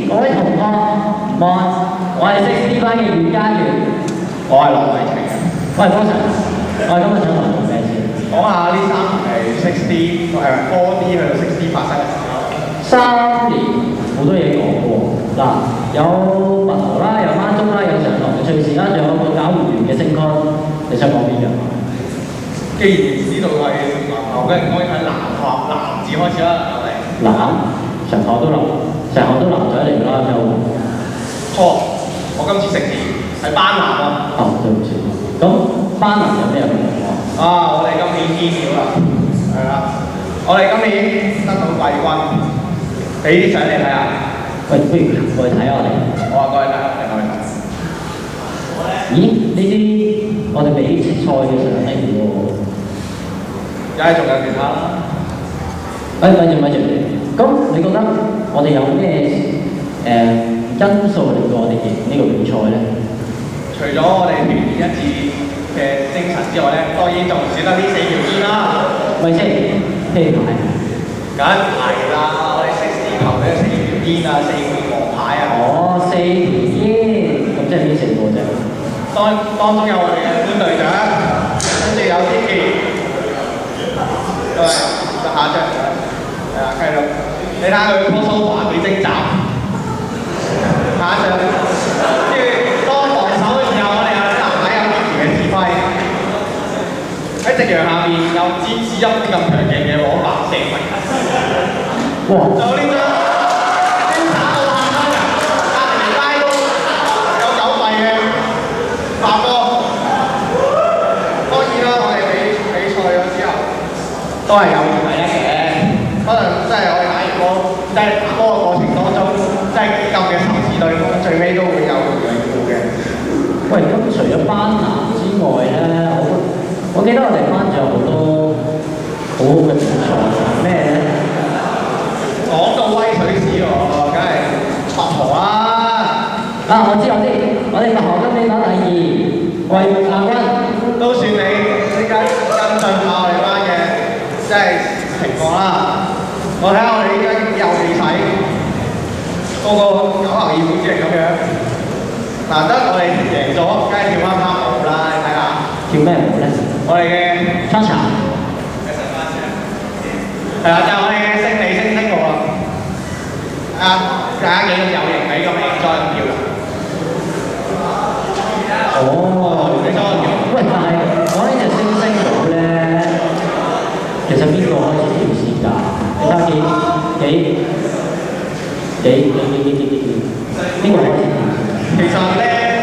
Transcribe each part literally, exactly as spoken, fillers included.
各位同學，唔該，我係 six D 班嘅袁家源， 我係羅偉晴。 我係方晨，我係今日想同你講咩先？ 講下呢三年係 six D 誒 four D 去到 six D 發生嘅時候。 三年好多嘢講喎，嗱，有拔河啦，有孖中啦，有上堂嘅趣事啦，仲有個搞唔完嘅升 con，你想講邊樣？ 既然知道係籃球嘅，應該喺籃學籃字開始啦，我哋。 籃，成學都籃，成學都籃仔嚟㗎啦，有。 錯，我今次食字係班籃啊。 哦，對唔住。咁班籃有咩唔同啊？ 啊，我哋今年見咗啦，係啦，我哋今年得到季軍，俾啲相你睇下。 喂，不如過去睇下我哋。 我話過去睇，過去睇。 咦？呢啲我哋比賽嘅相嚟嘅喎。 梗係仲有其他啦。 誒，咪住咪住，咁你覺得我哋有咩誒因素令到我哋贏呢個比賽咧？ 除咗我哋團結一致嘅精神之外咧，當然仲唔少得呢四條煙啦。 咪先，啤牌。 梗係啦，我哋 six D 球咧四條煙啊，四枚黃牌啊。 哦，四條煙，咁即係邊四個啫？ 當當中有我哋嘅官隊長，跟住有天傑，對，就下一張，係啦，繼續，你睇下佢 crossover 幾精湛，下一張，跟住當防守嘅時候，我哋有啲男仔有天傑嘅指揮，喺夕陽下面有尖子一咁強勁嘅攞白射位， 哇！ 仲有呢張。都係有第一嘅，可能即係我哋打完波，即係打波嘅過程當中，即係幾咁嘅仇視對方，最尾都會有讓步嘅。 喂，咁除咗班男之外咧，我我記得我哋班仲有好多好好嘅比賽，咩咧？ 講到威水史喎，梗係拔河啦。 啊，我知我知，我哋拔河今年攞第二，為亞軍， 都算你呢間跟進下我哋班嘅。即係情況啦，我睇下我哋依家幾有氣勢，個個九牛二虎之類咁樣。難得我哋贏咗，梗係跳翻趴舞啦！你睇下。 跳咩舞咧？ 我哋嘅 cha-cha。 係啦，就係我哋嘅勝利星星舞啦。啊，大家幾咁有型，幾咁 enjoy 咁跳。 哦， 你多跳。 喂，但係講呢隻星星舞咧。其實邊個開始跳先㗎？你睇下幾幾幾幾幾幾幾幾幾邊個開始跳？ 其實咧，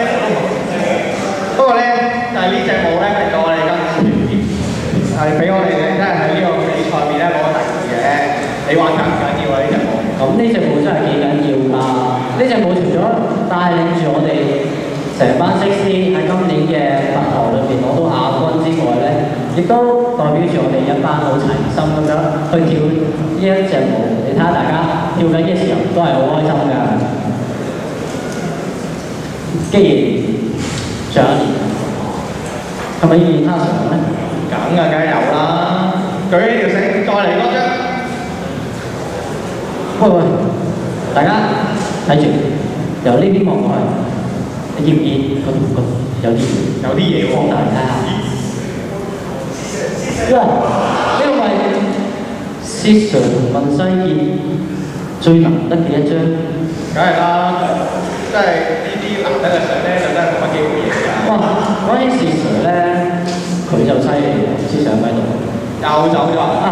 不過咧，就係呢隻舞咧，令到我哋今次係俾我哋咧，真係喺呢個比賽入面咧攞第二嘅。你話緊唔緊要啊？呢隻舞？ 咁呢隻舞真係幾緊要㗎！呢隻舞除咗帶領住我哋成班 six D 喺今年嘅拔河裏邊攞到亞軍之外咧，亦都代表住我哋一班好齊心咁樣去跳呢一隻舞。你睇下大家跳緊嘅時候都係好開心㗎。既然上一年係咪要練他上咧？ 梗啊，梗係有啦！舉起條繩，再嚟多張。 喂喂，大家睇住，由呢邊望過去。你見唔見嗰條骨有啲有啲嘢喎？ 大家睇下。哇！呢個咪薛 Sir 同文世傑最難得嘅一張。 梗係啦，即係呢啲難得嘅相咧，就真係冇乜機會影㗎。 哇！講起薛 Sir 咧，佢就犀利喎，薛 Sir 喺度。 又走咗啊！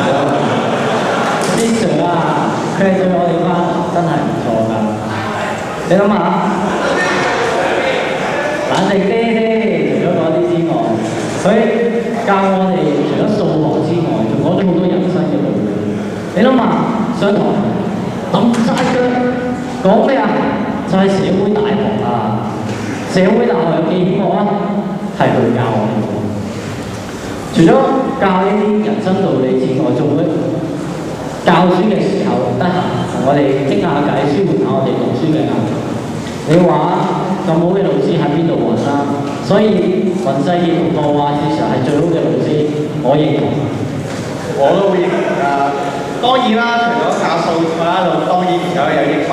薛 Sir 啊，佢係對我哋班真係唔錯㗎。你諗下。冷靜啲啲，除咗嗰啲之外，佢教我哋除咗數學之外，仲講咗好多人生嘅道理。你諗下，上堂揼晒腳，講咩啊？就係、是、社會大學啊！社會大學有幾險惡啊？係佢教我哋。除咗教呢啲人生道理之外，仲會教書嘅時候得閒同我哋傾下偈，舒緩下我哋讀書嘅壓力。你話？咁好嘅老師喺邊度揾啦？所以雲世傑同我話，事實係最好嘅老師，我認同。 我都會認同㗎。當然啦，除咗教數學啦，當然仲有有英文科啦。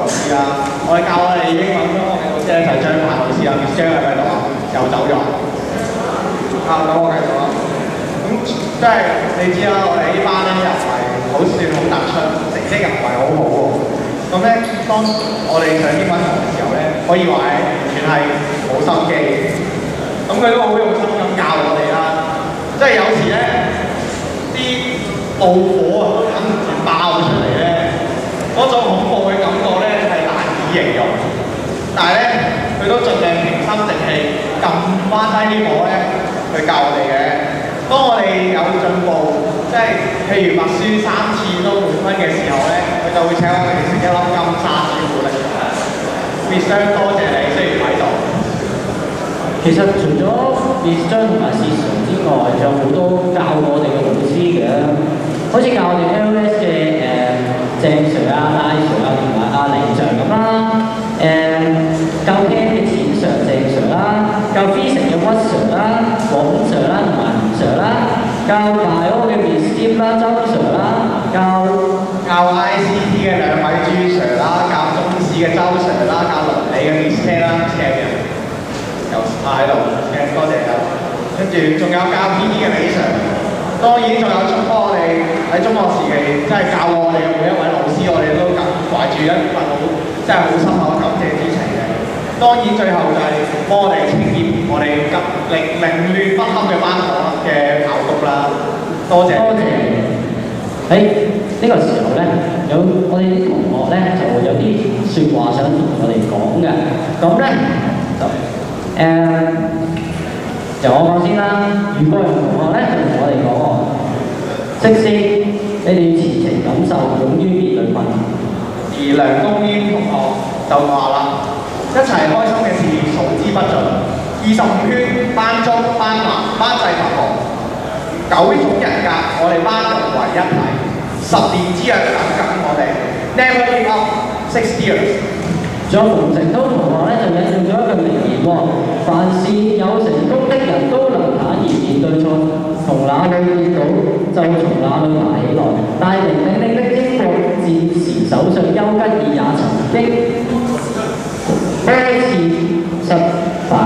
老師啦。我哋教我哋英文中學嘅老師咧就係張柏老師啊，Miss 張喺咪度啊？又走咗。啊，咁我繼續啦。咁即係你知啦，我哋呢班咧又唔係好算好突出，成績又唔係好好喎。咁咧，當我哋上英文堂嘅時候咧，可以話係完全係冇心機。咁佢都好用心咁教我哋啦。即係有時咧，啲怒火啊忍唔住爆出嚟咧，嗰種恐怖嘅感覺咧係難以形容。但係咧，佢都盡量平心靜氣撳翻低啲火咧去教我哋嘅。當我哋有進步，即係譬如默書三次都滿分嘅時候咧，佢就會請我哋食一粒金沙朱古力。Miss 張多謝你，雖然喺度。 其實除咗 Miss 張同埋 Sir 之外，仲有好多教我哋嘅老師嘅，好似教我哋 L S 嘅誒鄭 Sir 啊、賴 Sir 啊同埋阿黎 Sir 咁啦，誒教 Chem 嘅錢 Sir 鄭 Sir 啦，教 Physics 嘅屈 Sir 啦、黃 Sir 啦同埋吳 Sir 啦，教 Bio 嘅 Miss Tim 啦、周 Sir 啦，教教 I C T 嘅兩位朱 Sir 啦，教中史嘅周 Sir 啦，教倫理嘅 Miss Ken 啦 ，Ken 嘅。又喺度，多謝啦。跟住仲有教 P E 嘅李 Sir， 當然仲有幫我哋喺中學時期，即係教我哋嘅每一位老師，我哋都感懷住一份好即係好深厚嘅感謝之情嘅。當然最後就係幫我哋清潔我哋急凌凌亂不堪嘅班房嘅校督啦。多謝。 多謝。喺呢個時候咧，有我哋啲同學咧就會有啲説話想同我哋講嘅，咁咧就。誒、呃，由我講先啦。如果有同學咧就同我哋講喎，即使你哋要前程感受，勇於面對困難。 而梁公淵同學就話啦，一齊開心嘅事數之不盡，二十五圈班中班男班制同學，九種人格，我哋班融為一體，十年之約等緊我哋 ，Never give up six years。 仲有馮成都同學咧就引用咗一句名言喎，凡是有成功的人都能坦然面對錯，從哪裏跌倒就從哪裏爬起來。大名鼎鼎的英國戰時首相丘吉爾也曾經多次失敗。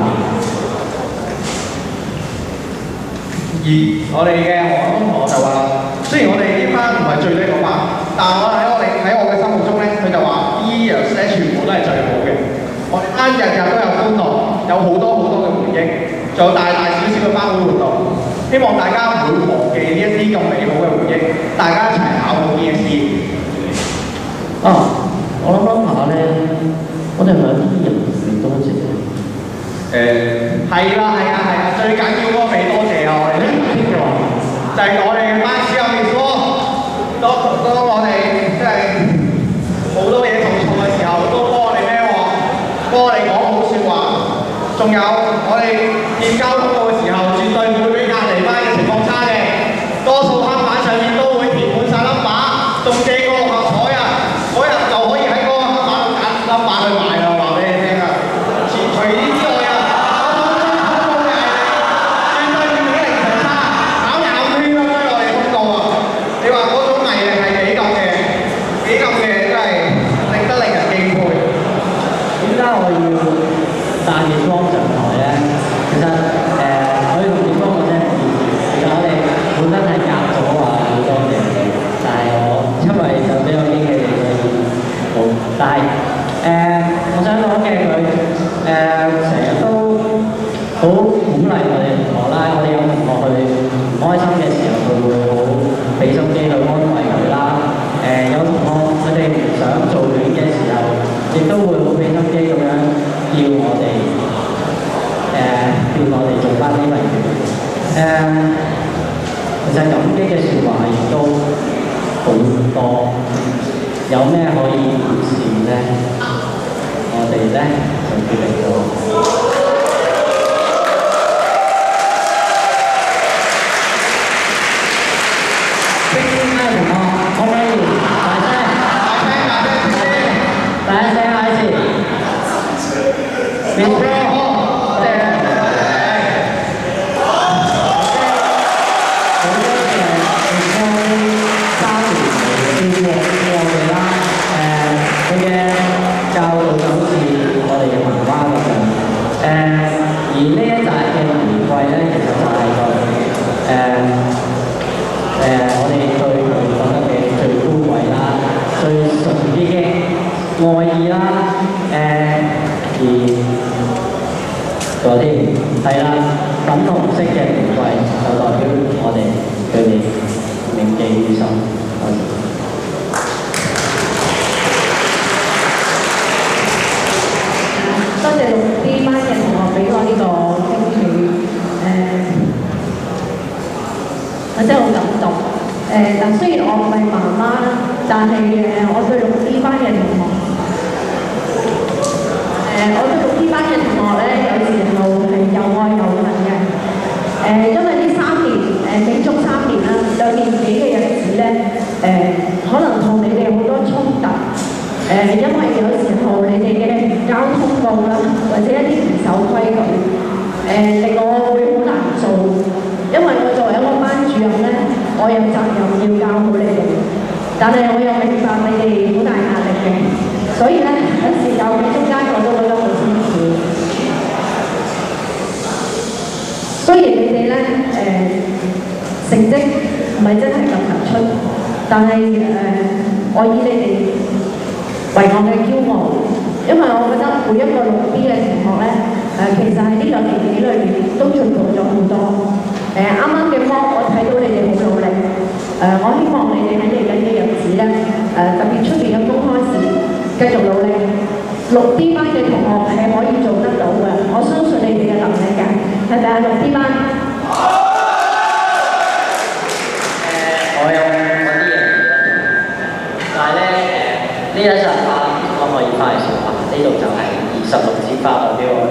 而我哋嘅何安同學就話，雖然我哋呢班唔係最叻嗰班，但係我喺我哋喺我嘅心目中咧，佢就話 years 咧全部都係最好嘅。我哋班日日都有歡樂，有好多好多嘅回憶，仲有大大小小嘅班會活動。希望大家唔會忘記呢一啲咁美好嘅回憶，大家一齊考好 D S E。 啊，我諗諗下咧，我哋係咪有啲人未多謝？ 誒，係啦係啊係啊，最緊要嗰個未多謝啊！我哋邊個啊？就係我哋嘅班主任 Miss Wong，當當我哋即係好多嘢做錯嘅時候，都幫我哋咩喎？幫我哋講好説話。仲有我哋見交通告嘅時候，絕對唔會俾隔離班嘅情況差嘅，多數黑板上面都會填滿晒 number， 仲借個六合彩啊！嗰日就可以喺嗰個黑板度揀 number 去買啦，話俾你聽啊！除呢之外啊，我講最恐怖嘅係絕對唔俾零頭差，跑廿五圈咁追我哋通告啊！你話嗰種毅力係幾咁嘅，幾咁嘅真係值得令人敬佩。 點解我要帶住光上台咧？其實誒、呃，可以同點講嘅啫。其實我哋本身係夾咗話好多嘢，但係我因為就比較驚喜你所以冇。但係誒、呃，我想講嘅佢誒成日都好鼓勵我哋同學啦。我哋有同學去唔開心嘅時候，佢會好俾心機去安慰佢啦。誒、呃、有同學佢哋唔想做戀嘅時候，亦都會好俾心機咁樣叫我哋誒、呃、叫我哋做翻啲例如誒，其實感激嘅説話亦都好多，有咩可以表示咧？我哋咧就決定咗。 愛意啦，誒、而嗰啲係啦，粉紅色嘅玫瑰就代表我哋佢哋銘記於心。 多謝六 D 班嘅同學俾我呢個驚喜，誒、我真係好感動。誒、嗱，雖然我唔係媽媽啦，但係誒、我對六 D 班嘅同學，誒、我對六 D 班嘅同學咧，有時候係又愛又恨嘅。誒、因為呢三年誒整足三年啦，兩年幾嘅日子咧，誒、可能同你哋好多衝突。誒、因為有時候你哋嘅交通告啦，或者一啲唔守規矩，誒、令我會好難做。因為我作為一個班主任咧，我有責任要教好你哋，但係我又明白你哋好大壓力嘅，所以咧有時教嘅中間我都覺得好辛苦。雖然你哋咧誒成績唔係真係咁突出，但係誒、我以你哋為我嘅驕傲，因為我覺得每一個六 B 嘅同學咧，誒、其實喺呢兩年幾裏面都進步咗好多。誒啱啱嘅科我睇到你哋好努力，誒、我希望你哋喺嚟緊嘅日子咧，誒、特別出邊嘅公開試繼續努力。六 D 班嘅同學係可以做得到嘅，我相信你哋嘅能力嘅，係咪啊？六 D 班？ 我有嗰啲嘢但係咧誒呢一陣花可唔可以快少啊？呢度就係二十六支花代表我